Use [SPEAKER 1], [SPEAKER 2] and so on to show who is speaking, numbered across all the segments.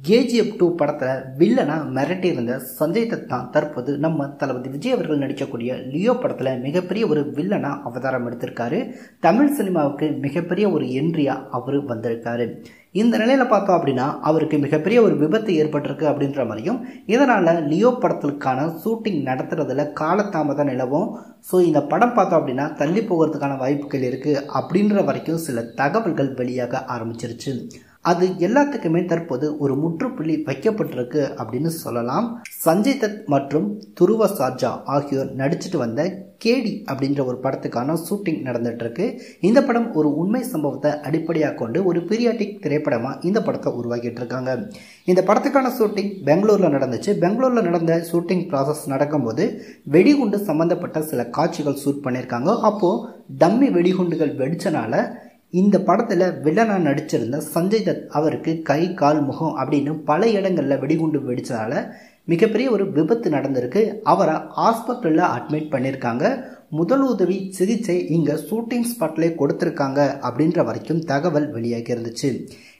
[SPEAKER 1] KGF 2 படத்துல வில்லனா மிரட்டி இருந்த சஞ்சய் தத் தான் தற்போது நம்ம தளபதி விஜய் அவர்கள் நடிக்கக்கூடிய லியோ படத்துல மிகப்பெரிய ஒரு வில்லனா அவதாரம் எடுத்திருக்காரு. தமிழ் சினிமாவுக்கு மிகப்பெரிய ஒரு என்ட்ரியா அவரு வந்திருக்காரு. இந்த நிலையில பார்த்தோம் அப்படின்னா அவருக்கு மிகப்பெரிய ஒரு விபத்து ஏற்பட்டிருக்கு அப்படின்ற மாதிரியும், இதனால லியோ படத்திற்கான ஷூட்டிங் நடத்துறதுல காலதாமதம் நிலவும். ஸோ இந்த படம் பார்த்தோம் அப்படின்னா தள்ளி போகிறதுக்கான வாய்ப்புகள் இருக்கு அப்படின்ற வரைக்கும் சில தகவல்கள் வெளியாக ஆரம்பிச்சிருச்சு. அது எல்லாத்துக்குமே தற்போது ஒரு முற்றுப்புள்ளி வைக்கப்பட்டிருக்கு அப்படின்னு சொல்லலாம். சஞ்சய் தத் மற்றும் துருவ சார்ஜா ஆகியோர் நடிச்சுட்டு வந்த கேடி அப்படின்ற ஒரு படத்துக்கான ஷூட்டிங் நடந்துட்டு இருக்கு. இந்த படம் ஒரு உண்மை சம்பவத்தை அடிப்படையாக கொண்டு ஒரு பீரியாடிக் திரைப்படமா இந்த படத்தை உருவாக்கிட்டு இருக்காங்க. இந்த படத்துக்கான ஷூட்டிங் பெங்களூர்ல நடந்துச்சு. பெங்களூர்ல நடந்த ஷூட்டிங் ப்ராசஸ் நடக்கும்போது வெடிகுண்டு சம்பந்தப்பட்ட சில காட்சிகள் ஷூட் பண்ணியிருக்காங்க. அப்போ டம்மி வெடிகுண்டுகள் வெடிச்சனால இந்த படத்துல வில்லனா நடிச்சிருந்த சஞ்சய் தத் அவருக்கு கை கால் முகம் அப்படின்னு பல இடங்கள்ல வெடிகுண்டு வெடிச்சதால மிகப்பெரிய ஒரு விபத்து நடந்திருக்கு. அவரை ஹாஸ்பிட்டல்ல அட்மிட் பண்ணியிருக்காங்க. முதல் உதவி சிகிச்சை இங்க ஷூட்டிங் ஸ்பாட்லேயே கொடுத்திருக்காங்க அப்படின்ற வரைக்கும் தகவல் வெளியாகி இருந்துச்சு.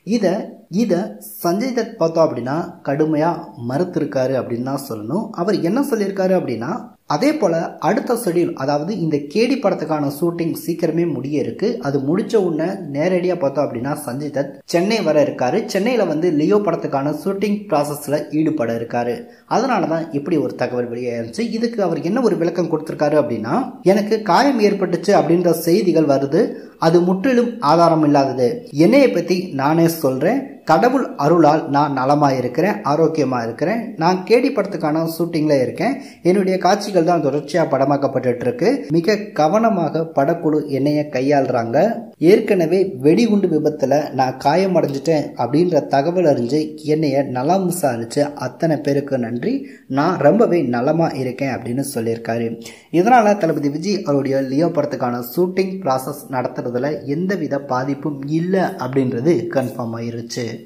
[SPEAKER 1] இத சஞ்சய் தத் பார்த்தோம் அப்படின்னா கடுமையா மறுத்திருக்காரு அப்படின்னு தான் சொல்லணும். அவர் என்ன சொல்லியிருக்காரு அப்படின்னா, அதே போல அடுத்த ஷெட்யூல், அதாவது இந்த கேடி படத்துக்கான ஷூட்டிங் சீக்கிரமே முடிய இருக்கு. அது முடிச்ச உடனே நேரடியா பார்த்தோம் அப்படின்னா சஞ்சய் தத் சென்னை வர இருக்காரு. சென்னையில லியோ படத்துக்கான ஷூட்டிங் ப்ராசஸ்ல ஈடுபட இருக்காரு. அதனாலதான் இப்படி ஒரு தகவல் வெளியாயிருச்சு. இதுக்கு அவர் என்ன ஒரு விளக்கம் கொடுத்திருக்காரு அப்படின்னா, எனக்கு காயம் ஏற்பட்டுச்சு அப்படின்ற செய்திகள் வருது, அது முற்றிலும் ஆதாரம் இல்லாதது. என்னைய பத்தி நானே சொல்றேன். கடவுள் அருளால் நான் நலமா இருக்கிறேன், ஆரோக்கியமா இருக்கிறேன். நான் கேடி படத்துக்கான ஷூட்டிங்ல இருக்கேன். என்னுடைய காட்சிகள் தான் தொடர்ச்சியா படமாக்கப்பட்டு இருக்கு. மிக கவனமாக படக்குழு என்னைய கையாளுறாங்க. ஏற்கனவே வெடிகுண்டு விபத்துல நான் காயமடைஞ்சிட்டேன் அப்படின்ற தகவல் அறிஞ்சு என்னைய நலம் விசாரிச்சு அத்தனை பேருக்கு நன்றி. நான் ரொம்பவே நலமா இருக்கேன் அப்படின்னு சொல்லியிருக்காரு. இதனால தளபதி விஜய் அவருடைய லியோ படத்துக்கான ஷூட்டிங் ப்ராசஸ் நடத்துறதுல எந்தவித பாதிப்பும் இல்லை அப்படின்றது கன்ஃபார்ம் ஆயிருச்சு.